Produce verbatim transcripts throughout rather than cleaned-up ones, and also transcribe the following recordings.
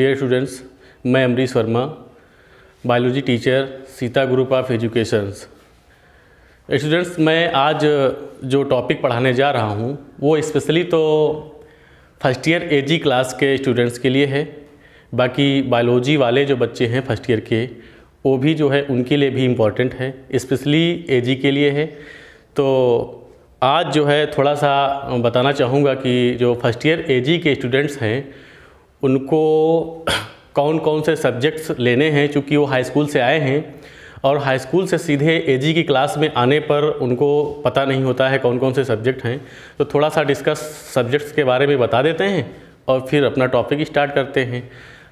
Dear students, मैं Amrish Verma, biology teacher, Sita group of educations. Students, मैं आज जो टॉपिक पढ़ाने जा रहा हूँ वो स्पेशली तो फर्स्ट ईयर एजी क्लास के स्टूडेंट्स के लिए है। बाकी बायोलॉजी वाले जो बच्चे हैं फर्स्ट ईयर के, वो भी जो है उनके लिए भी इम्पॉर्टेंट है, स्पेशली एजी के लिए है। तो आज जो है थोड़ा सा बताना चाहूँगा कि जो फर्स्ट ईयर एजी के स्टूडेंट्स हैं उनको कौन कौन से सब्जेक्ट्स लेने हैं, चूँकि वो हाई स्कूल से आए हैं और हाई स्कूल से सीधे एजी की क्लास में आने पर उनको पता नहीं होता है कौन कौन से सब्जेक्ट हैं। तो थोड़ा सा डिस्कस सब्जेक्ट्स के बारे में बता देते हैं और फिर अपना टॉपिक स्टार्ट करते हैं।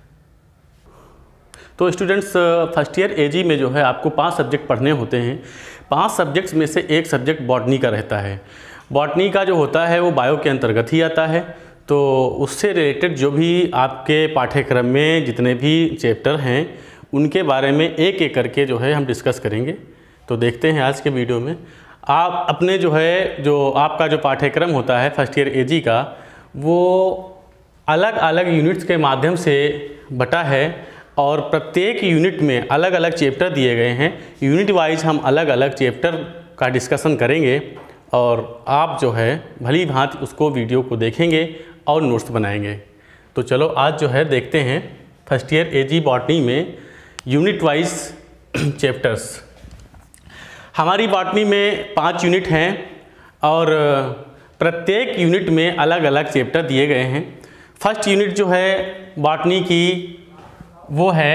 तो स्टूडेंट्स, फर्स्ट ईयर एजी में जो है आपको पांच सब्जेक्ट पढ़ने होते हैं। पांच सब्जेक्ट्स में से एक सब्जेक्ट बॉटनी का रहता है। बॉटनी का जो होता है वो बायो के अंतर्गत ही आता है। तो उससे रिलेटेड जो भी आपके पाठ्यक्रम में जितने भी चैप्टर हैं उनके बारे में एक एक करके जो है हम डिस्कस करेंगे। तो देखते हैं आज के वीडियो में। आप अपने जो है जो आपका जो पाठ्यक्रम होता है फर्स्ट ईयर एजी का, वो अलग अलग यूनिट्स के माध्यम से बटा है और प्रत्येक यूनिट में अलग अलग चैप्टर दिए गए हैं। यूनिट वाइज हम अलग अलग चैप्टर का डिस्कशन करेंगे और आप जो है भली भांति उसको वीडियो को देखेंगे और नोट्स बनाएंगे। तो चलो आज जो है देखते हैं फर्स्ट ईयर एजी बॉटनी में यूनिट वाइज चैप्टर्स। हमारी बॉटनी में पांच यूनिट हैं और प्रत्येक यूनिट में अलग अलग चैप्टर दिए गए हैं। फर्स्ट यूनिट जो है बॉटनी की वो है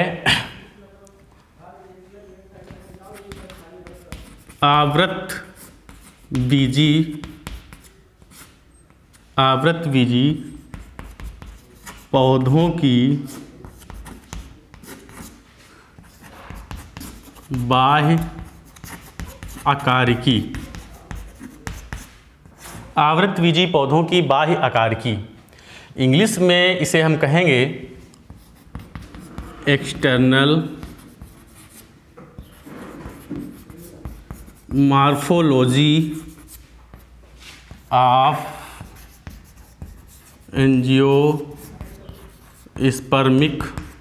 आवृत बीजी आवृत बीजी पौधों की बाह्य आकारिकी। आवृत बीजी पौधों की बाह्य आकारिकी, इंग्लिश में इसे हम कहेंगे external morphology of angiospermic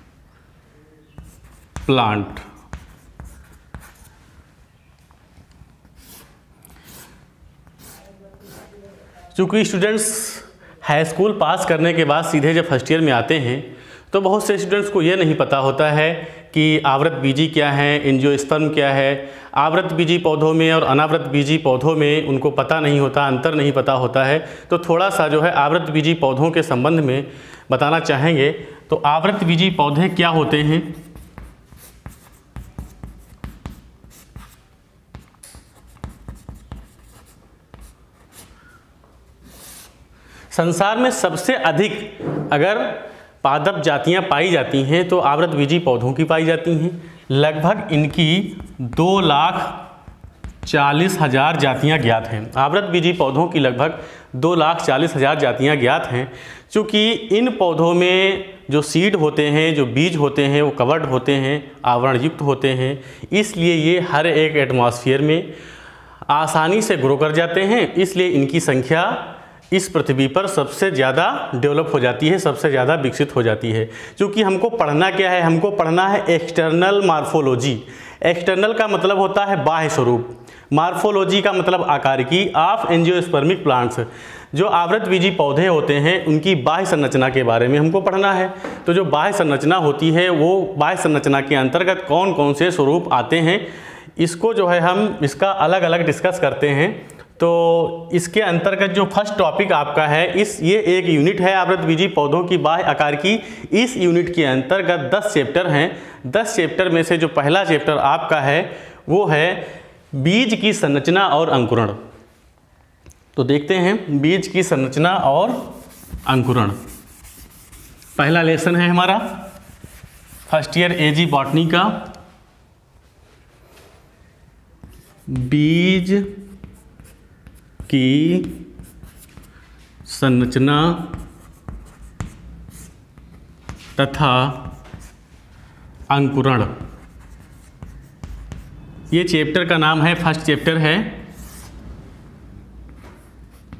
plant. चूँकि स्टूडेंट्स हाई स्कूल पास करने के बाद सीधे जब फर्स्ट ईयर में आते हैं तो बहुत से स्टूडेंट्स को ये नहीं पता होता है कि आवृत बीजी क्या है, एंजियोस्पर्म क्या है। आवृत बीजी पौधों में और अनावृत बीजी पौधों में उनको पता नहीं होता, अंतर नहीं पता होता है। तो थोड़ा सा जो है आवृत बीजी पौधों के संबंध में बताना चाहेंगे। तो आवृत बीजी पौधे क्या होते हैं? संसार में सबसे अधिक अगर पादप जातियां पाई जाती हैं तो आवृत बीजी पौधों की पाई जाती हैं। लगभग इनकी दो लाख चालीस हजार जातियाँ ज्ञात हैं। आवृत बीजी पौधों की लगभग दो लाख चालीस हजार जातियाँ ज्ञात हैं। चूँकि इन पौधों में जो सीड होते हैं, जो बीज होते हैं, वो कवर्ड होते हैं, आवरण युक्त होते हैं, इसलिए ये हर एक एटमॉस्फेयर में आसानी से ग्रो कर जाते हैं। इसलिए इनकी संख्या इस पृथ्वी पर सबसे ज़्यादा डेवलप हो जाती है, सबसे ज़्यादा विकसित हो जाती है। क्योंकि हमको पढ़ना क्या है? हमको पढ़ना है एक्सटर्नल मॉर्फोलॉजी। एक्सटर्नल का मतलब होता है बाह्य स्वरूप, मॉर्फोलॉजी का मतलब आकारिकी ऑफ एंजियोस्पर्मिक प्लांट्स। जो आवृत बीजी पौधे होते हैं उनकी बाह्य संरचना के बारे में हमको पढ़ना है। तो जो बाह्य संरचना होती है वो बाह्य संरचना के अंतर्गत कौन कौन से स्वरूप आते हैं, इसको जो है हम इसका अलग अलग डिस्कस करते हैं। तो इसके अंतर्गत जो फर्स्ट टॉपिक आपका है, इस ये एक यूनिट है आवृत बीजी पौधों की बाह्य आकारिकी। इस यूनिट के अंतर्गत दस चैप्टर हैं। दस चैप्टर में से जो पहला चैप्टर आपका है वो है बीज की संरचना और अंकुरण। तो देखते हैं बीज की संरचना और अंकुरण। पहला लेसन है हमारा फर्स्ट ईयर एजी बॉटनी का, बीज की संरचना तथा अंकुरण। ये चैप्टर का नाम है, फर्स्ट चैप्टर है।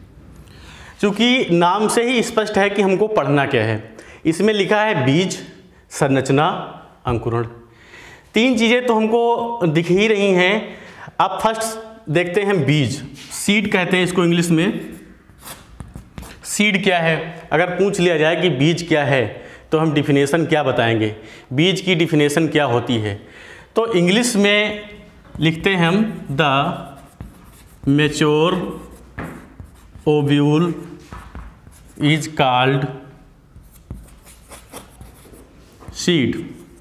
चूँकि नाम से ही स्पष्ट है कि हमको पढ़ना क्या है। इसमें लिखा है बीज, संरचना, अंकुरण। तीन चीज़ें तो हमको दिख ही रही हैं। अब फर्स्ट देखते हैं बीज, सीड कहते हैं इसको इंग्लिश में। सीड क्या है? अगर पूछ लिया जाए कि बीज क्या है तो हम डिफिनेशन क्या बताएंगे, बीज की डिफिनेशन क्या होती है? तो इंग्लिश में लिखते हैं हम the mature ovule is called seed.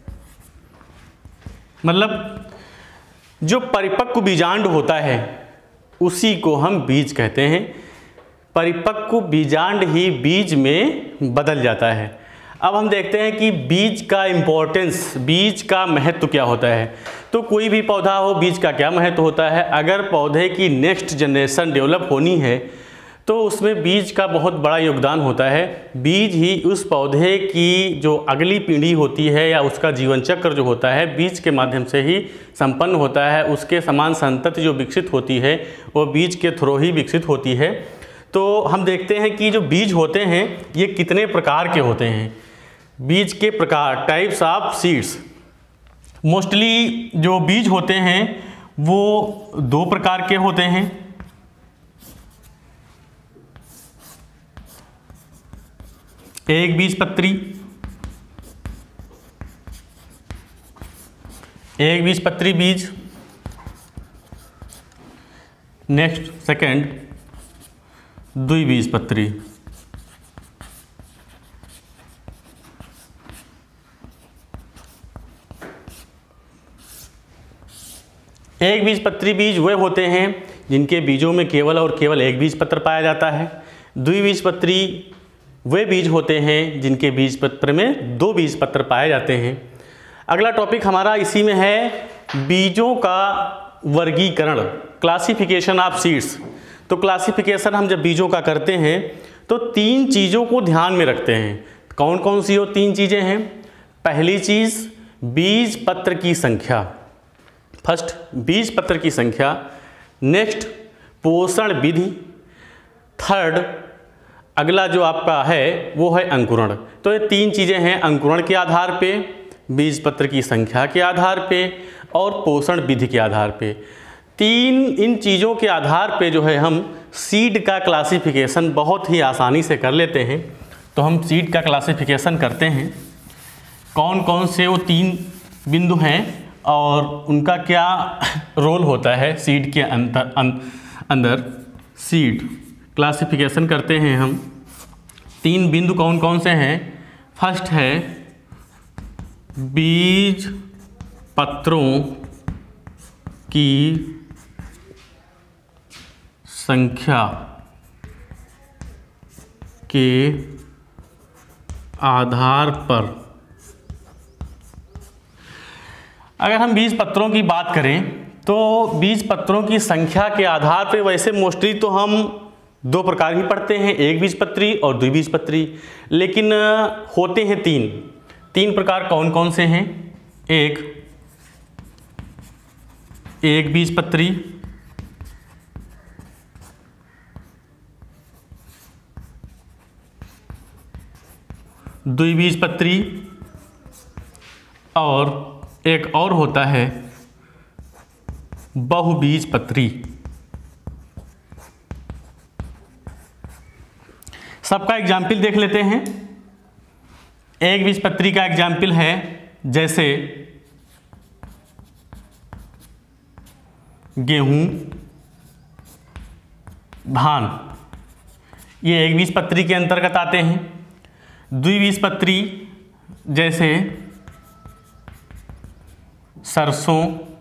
मतलब जो परिपक्व बीजांड होता है उसी को हम बीज कहते हैं। परिपक्व बीजांड ही बीज में बदल जाता है। अब हम देखते हैं कि बीज का इम्पोर्टेंस, बीज का महत्व क्या होता है। तो कोई भी पौधा हो, बीज का क्या महत्व होता है? अगर पौधे की नेक्स्ट जनरेशन डेवलप होनी है तो उसमें बीज का बहुत बड़ा योगदान होता है। बीज ही उस पौधे की जो अगली पीढ़ी होती है या उसका जीवन चक्र जो होता है बीज के माध्यम से ही संपन्न होता है। उसके समान संतति जो विकसित होती है वो बीज के थ्रू ही विकसित होती है। तो हम देखते हैं कि जो बीज होते हैं ये कितने प्रकार के होते हैं। बीज के प्रकार, टाइप्स ऑफ सीड्स। मोस्टली जो बीज होते हैं वो दो प्रकार के होते हैं। एक बीजपत्री, एक बीजपत्री बीज। नेक्स्ट सेकंड द्विबीजपत्री। एक बीजपत्री बीज वे होते हैं जिनके बीजों में केवल और केवल एक बीजपत्र पाया जाता है। द्विबीजपत्री वे बीज होते हैं जिनके बीजपत्र में दो बीजपत्र पाए जाते हैं। अगला टॉपिक हमारा इसी में है बीजों का वर्गीकरण, क्लासिफिकेशन ऑफ सीड्स। तो क्लासिफिकेशन हम जब बीजों का करते हैं तो तीन चीज़ों को ध्यान में रखते हैं। कौन कौन सी वो तीन चीज़ें हैं? पहली चीज़ बीज पत्र की संख्या, फर्स्ट बीज पत्र की संख्या। नेक्स्ट पोषण विधि। थर्ड अगला जो आपका है वो है अंकुरण। तो ये तीन चीज़ें हैं, अंकुरण के आधार पे, बीज पत्र की संख्या के आधार पे और पोषण विधि के आधार पे। तीन इन चीज़ों के आधार पे जो है हम सीड का क्लासिफिकेशन बहुत ही आसानी से कर लेते हैं। तो हम सीड का क्लासिफिकेशन करते हैं। कौन कौन से वो तीन बिंदु हैं और उनका क्या रोल होता है सीड के अंतर अंदर। सीड क्लासिफिकेशन करते हैं हम। तीन बिंदु कौन कौन से हैं? फर्स्ट है बीज पत्रों की संख्या के आधार पर। अगर हम बीज पत्रों की बात करें तो बीज पत्रों की संख्या के आधार पर वैसे मोस्टली तो हम दो प्रकार ही पढ़ते हैं, एक बीजपत्री और द्विबीजपत्री। लेकिन होते हैं तीन। तीन प्रकार कौन कौन से हैं? एक एक बीजपत्री, द्विबीजपत्री और एक और होता है बहुबीजपत्री। सबका एग्जाम्पल देख लेते हैं। एक बीजपत्री का एग्जाम्पल है जैसे गेहूं, धान, ये एक बीजपत्री के अंतर्गत आते हैं। द्विबीजपत्री जैसे सरसों,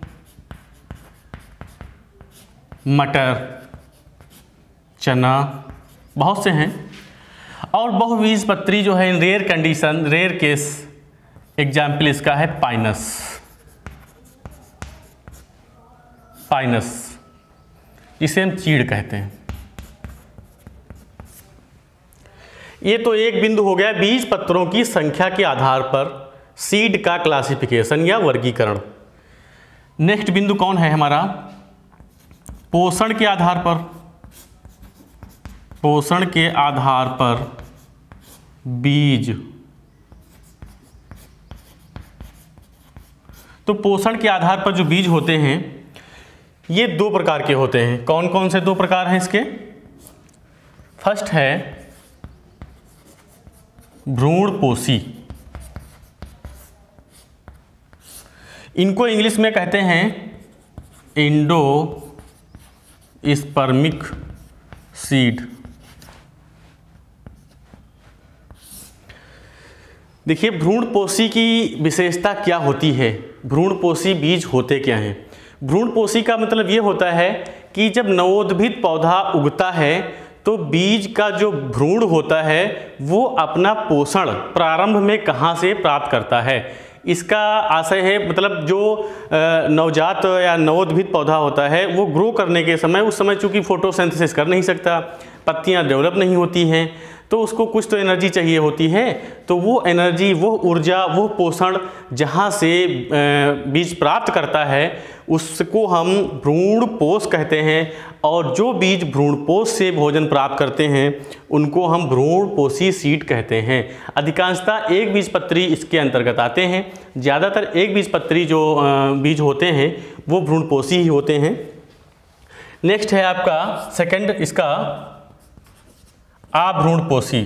मटर, चना, बहुत से हैं। और बहुबीजपत्री जो है in rare condition, rare case, example इसका है पाइनस। पाइनस जिसे हम चीड़ कहते हैं। ये तो एक बिंदु हो गया बीज पत्रों की संख्या के आधार पर सीड का क्लासिफिकेशन या वर्गीकरण। नेक्स्ट बिंदु कौन है हमारा? पोषण के आधार पर। पोषण के आधार पर बीज तो पोषण के आधार पर जो बीज होते हैं ये दो प्रकार के होते हैं। कौन कौन से दो प्रकार हैं इसके? फर्स्ट है भ्रूणपोषी, इनको इंग्लिश में कहते हैं एंडोस्पर्मिक सीड। देखिए भ्रूणपोषी की विशेषता क्या होती है, भ्रूणपोषी बीज होते क्या हैं? भ्रूणपोषी का मतलब ये होता है कि जब नवोद्भिद पौधा उगता है तो बीज का जो भ्रूण होता है वो अपना पोषण प्रारंभ में कहाँ से प्राप्त करता है, इसका आशय है। मतलब जो नवजात या नवोद्भिद पौधा होता है वो ग्रो करने के समय, उस समय चूँकि फोटोसिंथेसिस कर नहीं सकता, पत्तियां डेवलप नहीं होती हैं, तो उसको कुछ तो एनर्जी चाहिए होती है। तो वो एनर्जी, वो ऊर्जा, वो पोषण जहाँ से बीज प्राप्त करता है उसको हम भ्रूणपोष कहते हैं। और जो बीज भ्रूणपोष से भोजन प्राप्त करते हैं उनको हम भ्रूणपोषी सीड कहते हैं। अधिकांशतः एक बीजपत्री इसके अंतर्गत आते हैं। ज़्यादातर एक बीजपत्री जो बीज होते हैं वो भ्रूणपोषी ही होते हैं। नेक्स्ट है आपका सेकंड इसका अभ्रूणपोषी।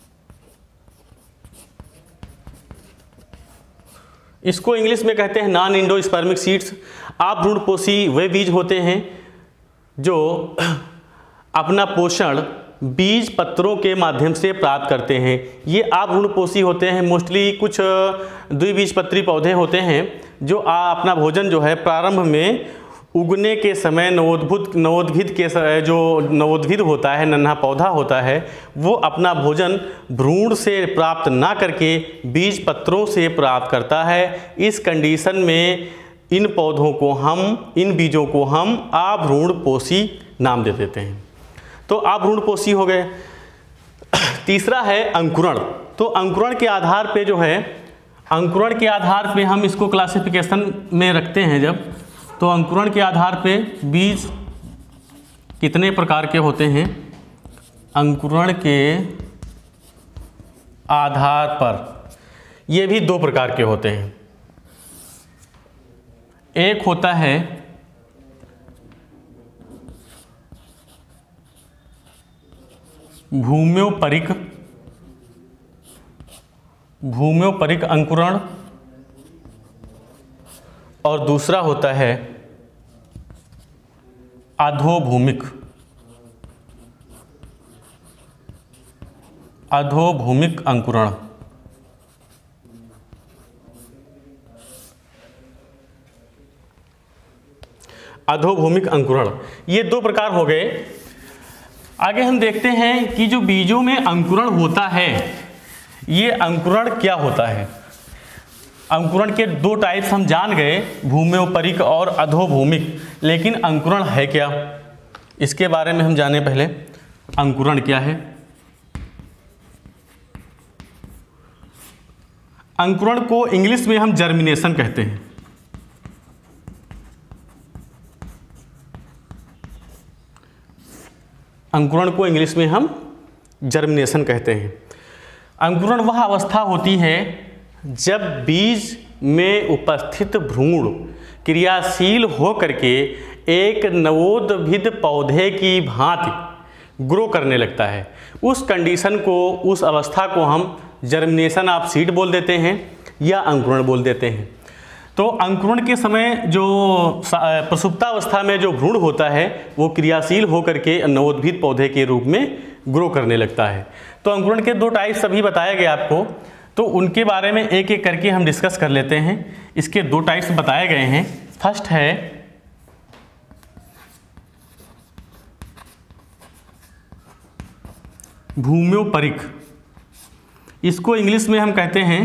इसको इंग्लिश में कहते हैं नॉन एंडोस्पर्मिक सीड्स। अभ्रूणपोषी वे बीज होते हैं जो अपना पोषण बीज पत्रों के माध्यम से प्राप्त करते हैं। ये अभ्रूणपोषी होते हैं। मोस्टली कुछ द्विबीजपत्री पौधे होते हैं जो अपना भोजन जो है प्रारंभ में उगने के समय नवोद्भुत नवोद्भिद के जो नवोद्भिद होता है, नन्हा पौधा होता है, वो अपना भोजन भ्रूण से प्राप्त ना करके बीज पत्रों से प्राप्त करता है। इस कंडीशन में इन पौधों को हम, इन बीजों को हम अभ्रूणपोषी नाम दे देते हैं। तो अभ्रूणपोषी हो गए। तीसरा है अंकुरण। तो अंकुरण के आधार पे जो है, अंकुरण के आधार पे हम इसको क्लासिफिकेशन में रखते हैं जब, तो अंकुरण के आधार पे बीज कितने प्रकार के होते हैं? अंकुरण के आधार पर ये भी दो प्रकार के होते हैं। एक होता है भूम्योपरिक भूम्योपरिक अंकुरण और दूसरा होता है अधोभूमिक अधोभूमिक अंकुरण। अधोभूमिक अंकुरण ये दो प्रकार हो गए। आगे हम देखते हैं कि जो बीजों में अंकुरण होता है, ये अंकुरण क्या होता है। अंकुरण के दो टाइप्स हम जान गए, भूम्योपरिक और अधोभूमिक, लेकिन अंकुरण है क्या, इसके बारे में हम जाने पहले। अंकुरण क्या है? अंकुरण को इंग्लिश में हम जर्मिनेशन कहते हैं। अंकुरण को इंग्लिश में हम जर्मिनेशन कहते हैं। अंकुरण वह अवस्था होती है जब बीज में उपस्थित भ्रूण क्रियाशील हो करके एक नवोद्भिद पौधे की भांति ग्रो करने लगता है। उस कंडीशन को, उस अवस्था को हम जर्मिनेशन ऑफ सीड बोल देते हैं या अंकुरण बोल देते हैं। तो अंकुरण के समय जो प्रसुप्तावस्था में जो भ्रूण होता है वो क्रियाशील होकर के नवोद्भिद पौधे के रूप में ग्रो करने लगता है। तो अंकुरण के दो टाइप सभी बताए गए आपको, तो उनके बारे में एक एक करके हम डिस्कस कर लेते हैं। इसके दो टाइप्स बताए गए हैं। फर्स्ट है भूम्योपरिक। इसको इंग्लिश में हम कहते हैं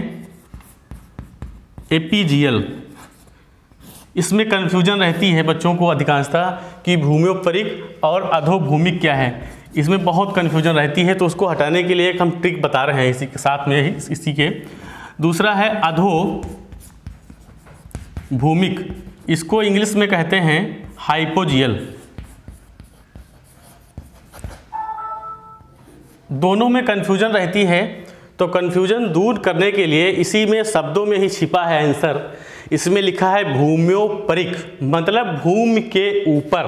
एपीजियल। इसमें कन्फ्यूजन रहती है बच्चों को अधिकांशतः कि भूम्योपरिक और अधोभूमिक क्या है, इसमें बहुत कन्फ्यूजन रहती है। तो उसको हटाने के लिए एक हम ट्रिक बता रहे हैं इसी के साथ में ही, इसी के। दूसरा है अधोभूमिक। इसको इंग्लिश में कहते हैं हाइपोजियल। दोनों में कन्फ्यूजन रहती है, तो कन्फ्यूजन दूर करने के लिए इसी में शब्दों में ही छिपा है आंसर इसमें लिखा है भूम्योपरिक, मतलब भूमि के ऊपर,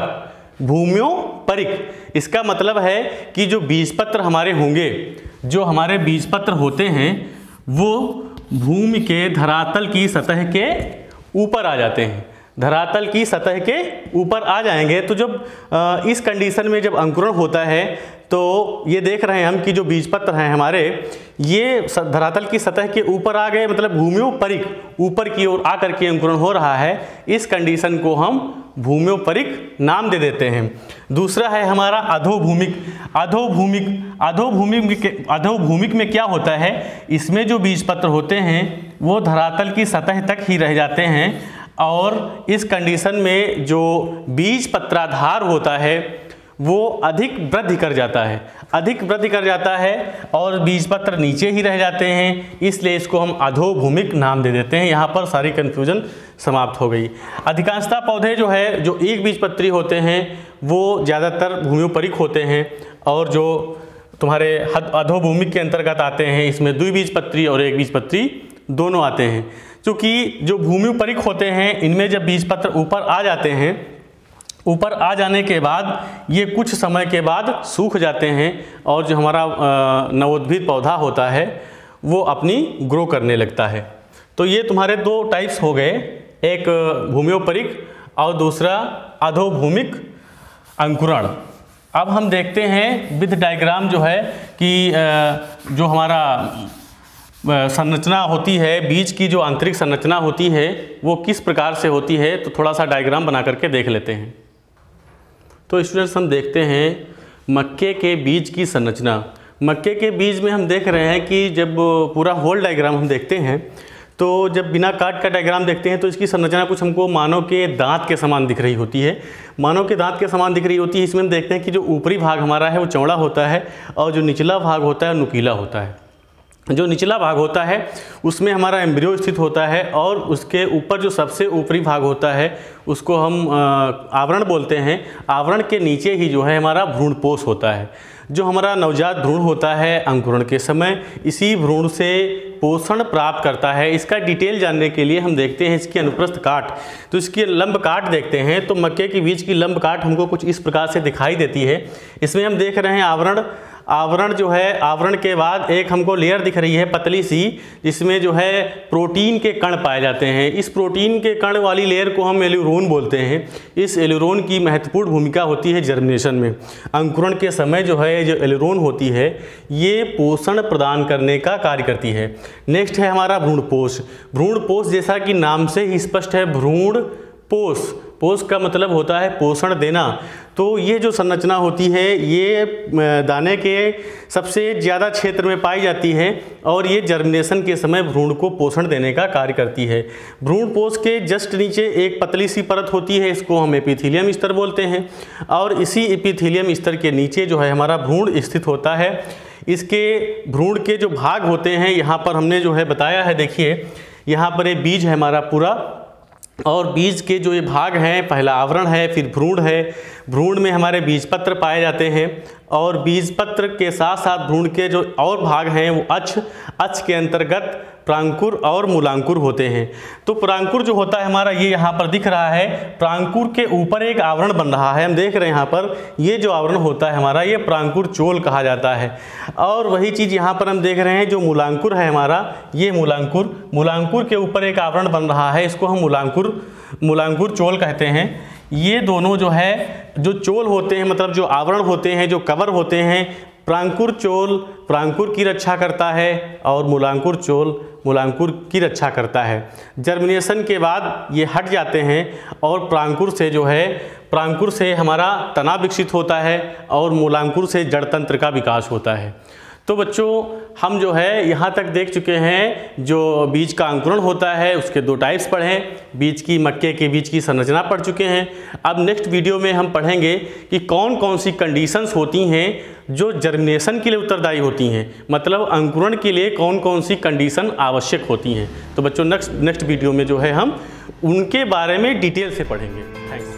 भूम्योपरिक। इसका मतलब है कि जो बीजपत्र हमारे होंगे, जो हमारे बीजपत्र होते हैं वो भूमि के धरातल की सतह के ऊपर आ जाते हैं, धरातल की सतह के ऊपर आ जाएंगे। तो जब इस कंडीशन में जब अंकुरण होता है तो ये देख रहे हैं हम कि जो बीजपत्र हैं हमारे ये धरातल की सतह के ऊपर आ गए, मतलब भूम्योपरिक, ऊपर की ओर आकर के अंकुरण हो रहा है। इस कंडीशन को हम भूम्योपरिक नाम दे देते हैं। दूसरा है हमारा अधोभूमिक। अधोभूमिक अधोभूमिक के अधोभूमिक में क्या होता है, इसमें जो बीजपत्र होते हैं वो धरातल की सतह तक ही रह जाते हैं और इस कंडीशन में जो बीज पत्राधार होता है वो अधिक वृद्धि कर जाता है, अधिक वृद्धि कर जाता है और बीजपत्र नीचे ही रह जाते हैं, इसलिए इसको हम अधोभूमिक नाम दे देते हैं। यहाँ पर सारी कन्फ्यूजन समाप्त हो गई। अधिकांशतः पौधे जो है जो एक बीजपत्री होते हैं वो ज़्यादातर भूम्योपरिक होते हैं और जो तुम्हारे अधोभूमिक के अंतर्गत आते हैं इसमें द्विबीजपत्री और एक बीजपत्री दोनों आते हैं। क्योंकि जो भूम्योपरिक होते हैं इनमें जब बीजपत्र ऊपर आ जाते हैं, ऊपर आ जाने के बाद ये कुछ समय के बाद सूख जाते हैं और जो हमारा नवोद्भिद पौधा होता है वो अपनी ग्रो करने लगता है। तो ये तुम्हारे दो टाइप्स हो गए, एक भूम्योपरिक और दूसरा अधोभूमिक अंकुरण। अब हम देखते हैं विथ डायग्राम जो है कि जो हमारा संरचना होती है, बीज की जो आंतरिक संरचना होती है वो किस प्रकार से होती है, तो थोड़ा सा डायग्राम बना करके देख लेते हैं। तो स्टूडेंट्स हम देखते हैं मक्के के बीज की संरचना। मक्के के बीज में हम देख रहे हैं कि जब पूरा होल डायग्राम हम देखते हैं तो जब बिना काट का डायग्राम देखते हैं तो इसकी संरचना कुछ हमको मानव के दांत के समान दिख रही होती है, मानव के दांत के समान दिख रही होती है। इसमें हम देखते हैं कि जो ऊपरी भाग हमारा है वो चौड़ा होता है और जो निचला भाग होता है वो नुकीला होता है। जो निचला भाग होता है उसमें हमारा एम्ब्रियो स्थित होता है और उसके ऊपर जो सबसे ऊपरी भाग होता है उसको हम आवरण बोलते हैं। आवरण के नीचे ही जो है हमारा भ्रूणपोष होता है। जो हमारा नवजात भ्रूण होता है अंकुरण के समय इसी भ्रूण से पोषण प्राप्त करता है। इसका डिटेल जानने के लिए हम देखते हैं इसकी अनुप्रस्थ काट। तो इसकी लंब काट देखते हैं तो मक्के के बीज की लंब काट हमको कुछ इस प्रकार से दिखाई देती है। इसमें हम देख रहे हैं आवरण, आवरण जो है, आवरण के बाद एक हमको लेयर दिख रही है पतली सी, जिसमें जो है प्रोटीन के कण पाए जाते हैं। इस प्रोटीन के कण वाली लेयर को हम एल्यूरोन बोलते हैं। इस एल्यूरोन की महत्वपूर्ण भूमिका होती है जर्मिनेशन में। अंकुरण के समय जो है जो एल्यूरोन होती है ये पोषण प्रदान करने का कार्य करती है। नेक्स्ट है हमारा भ्रूणपोष। भ्रूणपोष जैसा कि नाम से ही स्पष्ट है, भ्रूण पोष, पोष का मतलब होता है पोषण देना। तो ये जो संरचना होती है ये दाने के सबसे ज़्यादा क्षेत्र में पाई जाती है और ये जर्मिनेशन के समय भ्रूण को पोषण देने का कार्य करती है। भ्रूण पोष के जस्ट नीचे एक पतली सी परत होती है, इसको हम एपिथेलियम स्तर बोलते हैं और इसी एपिथेलियम स्तर के नीचे जो है हमारा भ्रूण स्थित होता है। इसके भ्रूण के जो भाग होते हैं यहाँ पर हमने जो है बताया है, देखिए यहाँ पर ये बीज है हमारा पूरा और बीज के जो ये भाग हैं, पहला आवरण है, फिर भ्रूण है। भ्रूण में हमारे बीजपत्र पाए जाते हैं और बीजपत्र के साथ साथ भ्रूण के जो और भाग हैं वो अक्ष, अक्ष के अंतर्गत प्रांकुर और मूलांकुर होते हैं। तो प्रांकुर जो होता है हमारा ये यहाँ पर दिख रहा है, प्रांकुर के ऊपर एक आवरण बन रहा है, हम देख रहे हैं यहाँ पर ये जो आवरण होता है हमारा ये प्रांकुर चोल कहा जाता है। और वही चीज़ यहाँ पर हम देख रहे हैं जो मूलांकुर है हमारा, ये मूलांकुर, मूलांकुर के ऊपर एक आवरण बन रहा है, इसको हम मूलांकुर मूलांकुर चोल कहते हैं। ये दोनों जो है जो चोल होते हैं, मतलब जो आवरण होते हैं, जो कवर होते हैं, प्रांकुर चोल प्रांकुर की रक्षा करता है और मूलांकुर चोल मूलांकुर की रक्षा करता है। जर्मिनेशन के बाद ये हट जाते हैं और प्रांकुर से जो है प्रांकुर से हमारा तना विकसित होता है और मूलांकुर से जड़ तंत्र का विकास होता है। तो बच्चों हम जो है यहाँ तक देख चुके हैं जो बीज का अंकुरण होता है उसके दो टाइप्स पढ़े, बीज की मक्के के बीज की संरचना पढ़ चुके हैं। अब नेक्स्ट वीडियो में हम पढ़ेंगे कि कौन कौन सी कंडीशंस होती हैं जो जर्मिनेशन के लिए उत्तरदायी होती हैं, मतलब अंकुरण के लिए कौन कौन सी कंडीशन आवश्यक होती हैं। तो बच्चों नेक्स्ट नेक्स्ट वीडियो में जो है हम उनके बारे में डिटेल से पढ़ेंगे। थैंक्स।